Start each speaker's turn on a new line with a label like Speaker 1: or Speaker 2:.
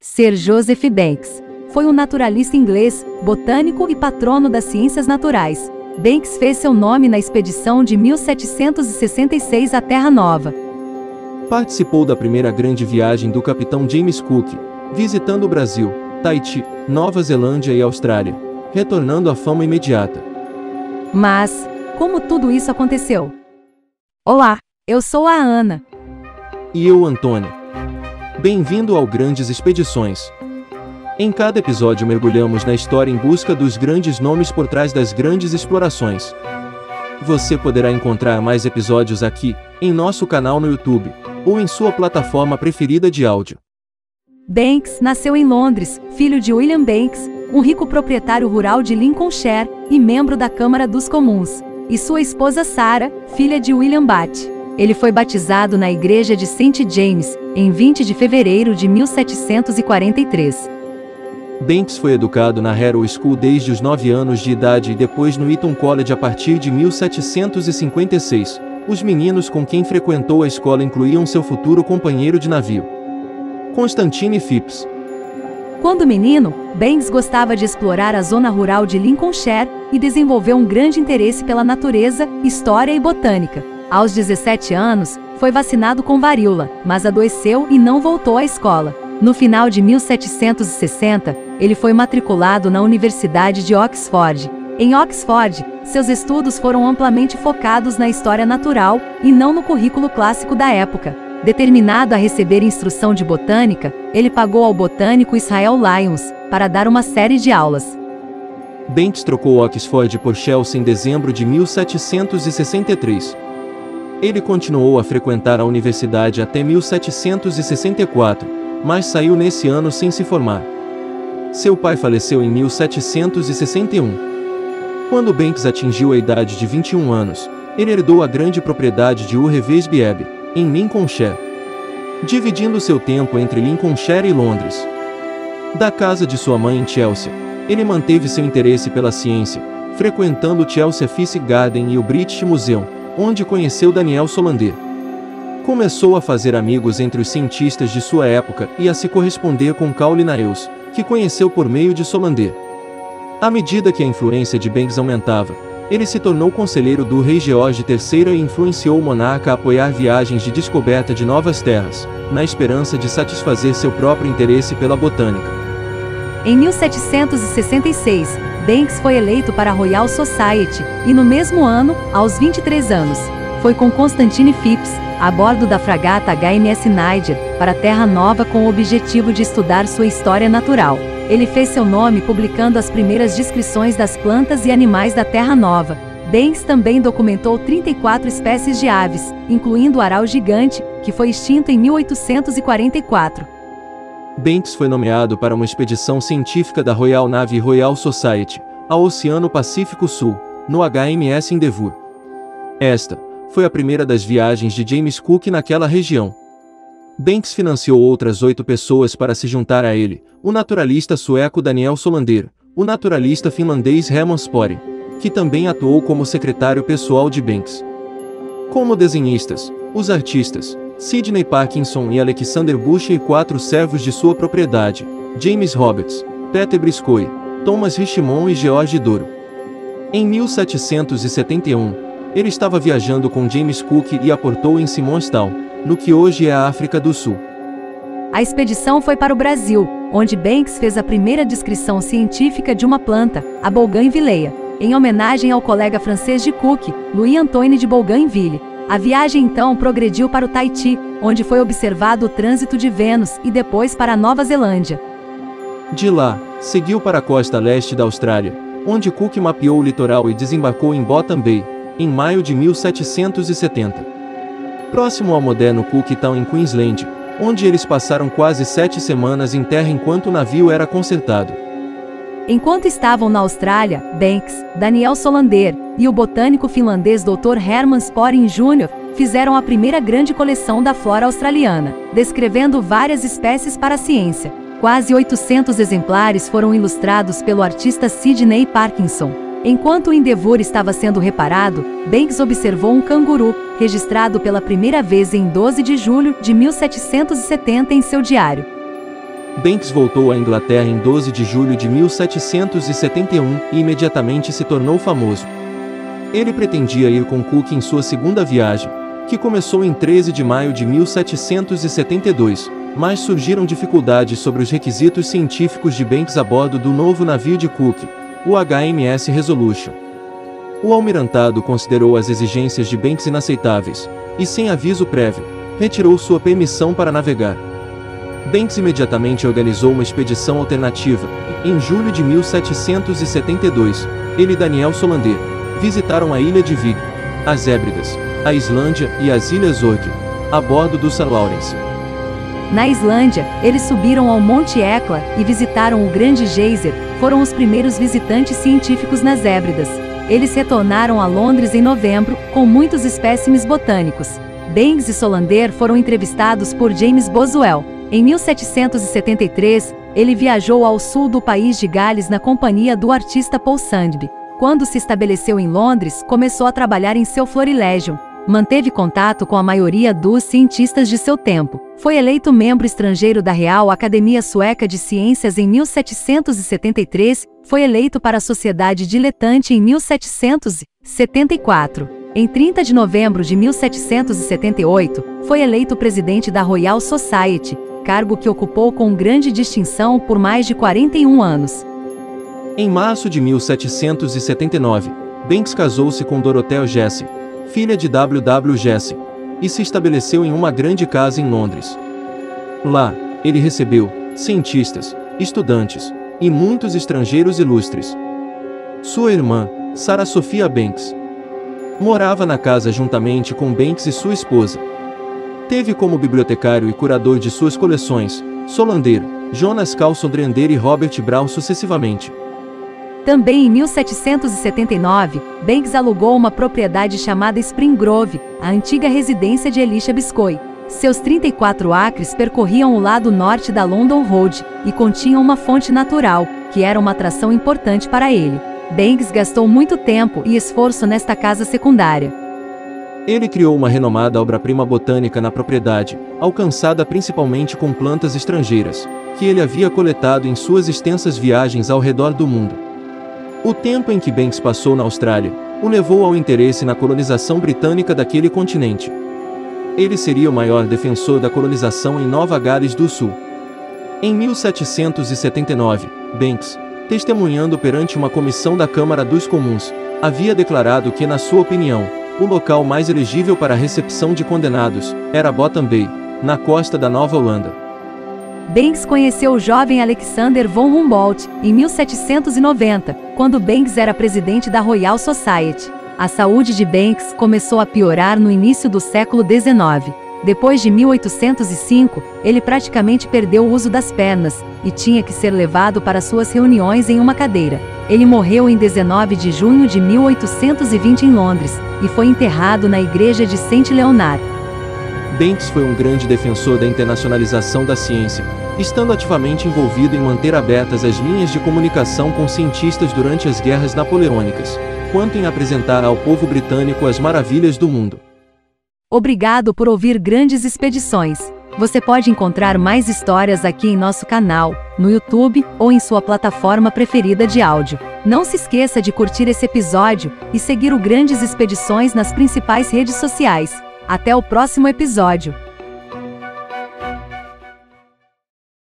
Speaker 1: Sir Joseph Banks foi um naturalista inglês, botânico e patrono das ciências naturais. Banks fez seu nome na expedição de 1766 à Terra Nova.
Speaker 2: Participou da primeira grande viagem do capitão James Cook, visitando o Brasil, Tahiti, Nova Zelândia e Austrália, retornando à fama imediata.
Speaker 1: Mas, como tudo isso aconteceu? Olá, eu sou a Ana.
Speaker 2: E eu, Antônia. Bem-vindo ao Grandes Expedições. Em cada episódio mergulhamos na história em busca dos grandes nomes por trás das grandes explorações. Você poderá encontrar mais episódios aqui, em nosso canal no YouTube, ou em sua plataforma preferida de áudio.
Speaker 1: Banks nasceu em Londres, filho de William Banks, um rico proprietário rural de Lincolnshire e membro da Câmara dos Comuns, e sua esposa Sarah, filha de William Batt. Ele foi batizado na igreja de St. James, em 20 de fevereiro de 1743.
Speaker 2: Banks foi educado na Harrow School desde os 9 anos de idade e depois no Eton College a partir de 1756. Os meninos com quem frequentou a escola incluíam seu futuro companheiro de navio, Constantine Phipps.
Speaker 1: Quando menino, Banks gostava de explorar a zona rural de Lincolnshire e desenvolveu um grande interesse pela natureza, história e botânica. Aos 17 anos, foi vacinado com varíola, mas adoeceu e não voltou à escola. No final de 1760, ele foi matriculado na Universidade de Oxford. Em Oxford, seus estudos foram amplamente focados na história natural e não no currículo clássico da época. Determinado a receber instrução de botânica, ele pagou ao botânico Israel Lyons para dar uma série de aulas.
Speaker 2: Banks trocou Oxford por Chelsea em dezembro de 1763. Ele continuou a frequentar a universidade até 1764, mas saiu nesse ano sem se formar. Seu pai faleceu em 1761. Quando Banks atingiu a idade de 21 anos, ele herdou a grande propriedade de Urrevesby, em Lincolnshire, dividindo seu tempo entre Lincolnshire e Londres. Da casa de sua mãe em Chelsea, ele manteve seu interesse pela ciência, frequentando o Chelsea Physic Garden e o British Museum, onde conheceu Daniel Solander. Começou a fazer amigos entre os cientistas de sua época e a se corresponder com Carl Linnaeus, que conheceu por meio de Solander. À medida que a influência de Banks aumentava, ele se tornou conselheiro do rei George III e influenciou o monarca a apoiar viagens de descoberta de novas terras, na esperança de satisfazer seu próprio interesse pela botânica.
Speaker 1: Em 1766, Banks foi eleito para a Royal Society, e no mesmo ano, aos 23 anos, foi com Constantine Phipps, a bordo da fragata HMS Niger, para a Terra Nova com o objetivo de estudar sua história natural. Ele fez seu nome publicando as primeiras descrições das plantas e animais da Terra Nova. Banks também documentou 34 espécies de aves, incluindo o aral gigante, que foi extinto em 1844.
Speaker 2: Banks foi nomeado para uma expedição científica da Royal Navy e Royal Society, ao Oceano Pacífico Sul, no HMS Endeavour. Esta foi a primeira das viagens de James Cook naquela região. Banks financiou outras 8 pessoas para se juntar a ele, o naturalista sueco Daniel Solander, o naturalista finlandês Herman Sporing, que também atuou como secretário pessoal de Banks. Como desenhistas, os artistas, Sidney Parkinson e Alexander Bush e 4 servos de sua propriedade, James Roberts, Peter Briscoe, Thomas Richmond e George Doro. Em 1771, ele estava viajando com James Cook e aportou em Simonstown, no que hoje é a África do Sul.
Speaker 1: A expedição foi para o Brasil, onde Banks fez a primeira descrição científica de uma planta, a bougainvillea, em homenagem ao colega francês de Cook, Louis-Antoine de Bougainville. A viagem então progrediu para o Tahiti, onde foi observado o trânsito de Vênus e depois para a Nova Zelândia.
Speaker 2: De lá, seguiu para a costa leste da Austrália, onde Cook mapeou o litoral e desembarcou em Bottom Bay, em maio de 1770. Próximo ao moderno Cook Town em Queensland, onde eles passaram quase 7 semanas em terra enquanto o navio era consertado.
Speaker 1: Enquanto estavam na Austrália, Banks, Daniel Solander e o botânico finlandês Dr. Herman Sporing Jr. fizeram a primeira grande coleção da flora australiana, descrevendo várias espécies para a ciência. Quase 800 exemplares foram ilustrados pelo artista Sidney Parkinson. Enquanto o Endeavour estava sendo reparado, Banks observou um canguru, registrado pela primeira vez em 12 de julho de 1770 em seu diário.
Speaker 2: Banks voltou à Inglaterra em 12 de julho de 1771 e imediatamente se tornou famoso. Ele pretendia ir com Cook em sua segunda viagem, que começou em 13 de maio de 1772, mas surgiram dificuldades sobre os requisitos científicos de Banks a bordo do novo navio de Cook, o HMS Resolution. O almirantado considerou as exigências de Banks inaceitáveis, e sem aviso prévio, retirou sua permissão para navegar. Banks imediatamente organizou uma expedição alternativa. Em julho de 1772, ele e Daniel Solander visitaram a ilha de Vig, as Hébridas, a Islândia e as Ilhas Orkney, a bordo do St. Lawrence.
Speaker 1: Na Islândia, eles subiram ao Monte Hekla e visitaram o Grande Geyser, foram os primeiros visitantes científicos nas Hébridas. Eles retornaram a Londres em novembro, com muitos espécimes botânicos. Banks e Solander foram entrevistados por James Boswell. Em 1773, ele viajou ao sul do país de Gales na companhia do artista Paul Sandby. Quando se estabeleceu em Londres, começou a trabalhar em seu florilegium. Manteve contato com a maioria dos cientistas de seu tempo. Foi eleito membro estrangeiro da Real Academia Sueca de Ciências em 1773, foi eleito para a Sociedade Diletante em 1774. Em 30 de novembro de 1778, foi eleito presidente da Royal Society, cargo que ocupou com grande distinção por mais de 41 anos.
Speaker 2: Em março de 1779, Banks casou-se com Dorothea Jessing, filha de W. Jessing, e se estabeleceu em uma grande casa em Londres. Lá, ele recebeu cientistas, estudantes e muitos estrangeiros ilustres. Sua irmã, Sarah Sophia Banks, morava na casa juntamente com Banks e sua esposa. Teve como bibliotecário e curador de suas coleções Solander, Jonas Carl Solander e Robert Brown sucessivamente.
Speaker 1: Também em 1779, Banks alugou uma propriedade chamada Spring Grove, a antiga residência de Elisha Biscoe. Seus 34 acres percorriam o lado norte da London Road e continham uma fonte natural, que era uma atração importante para ele. Banks gastou muito tempo e esforço nesta casa secundária.
Speaker 2: Ele criou uma renomada obra-prima botânica na propriedade, alcançada principalmente com plantas estrangeiras, que ele havia coletado em suas extensas viagens ao redor do mundo. O tempo em que Banks passou na Austrália o levou ao interesse na colonização britânica daquele continente. Ele seria o maior defensor da colonização em Nova Gales do Sul. Em 1779, Banks, testemunhando perante uma comissão da Câmara dos Comuns, havia declarado que, na sua opinião, o local mais elegível para a recepção de condenados era Bottom Bay, na costa da Nova Holanda.
Speaker 1: Banks conheceu o jovem Alexander von Humboldt em 1790, quando Banks era presidente da Royal Society. A saúde de Banks começou a piorar no início do século XIX. Depois de 1805, ele praticamente perdeu o uso das pernas e tinha que ser levado para suas reuniões em uma cadeira. Ele morreu em 19 de junho de 1820 em Londres e foi enterrado na igreja de St. Leonard.
Speaker 2: Banks foi um grande defensor da internacionalização da ciência, estando ativamente envolvido em manter abertas as linhas de comunicação com cientistas durante as guerras napoleônicas, quanto em apresentar ao povo britânico as maravilhas do mundo.
Speaker 1: Obrigado por ouvir Grandes Expedições. Você pode encontrar mais histórias aqui em nosso canal, no YouTube ou em sua plataforma preferida de áudio. Não se esqueça de curtir esse episódio e seguir o Grandes Expedições nas principais redes sociais. Até o próximo episódio!